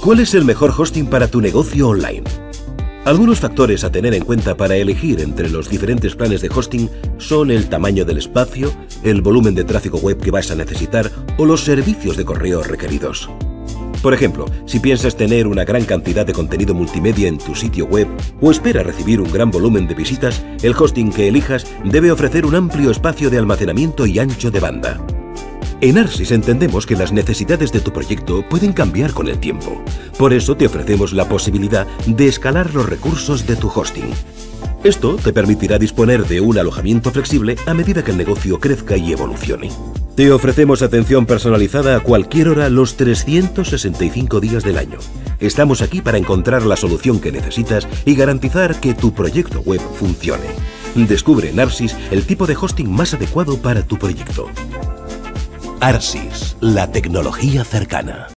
¿Cuál es el mejor hosting para tu negocio online? Algunos factores a tener en cuenta para elegir entre los diferentes planes de hosting son el tamaño del espacio, el volumen de tráfico web que vas a necesitar o los servicios de correo requeridos. Por ejemplo, si piensas tener una gran cantidad de contenido multimedia en tu sitio web o esperas recibir un gran volumen de visitas, el hosting que elijas debe ofrecer un amplio espacio de almacenamiento y ancho de banda. En Arsys entendemos que las necesidades de tu proyecto pueden cambiar con el tiempo. Por eso te ofrecemos la posibilidad de escalar los recursos de tu hosting. Esto te permitirá disponer de un alojamiento flexible a medida que el negocio crezca y evolucione. Te ofrecemos atención personalizada a cualquier hora los 365 días del año. Estamos aquí para encontrar la solución que necesitas y garantizar que tu proyecto web funcione. Descubre en Arsys el tipo de hosting más adecuado para tu proyecto. Arsys, la tecnología cercana.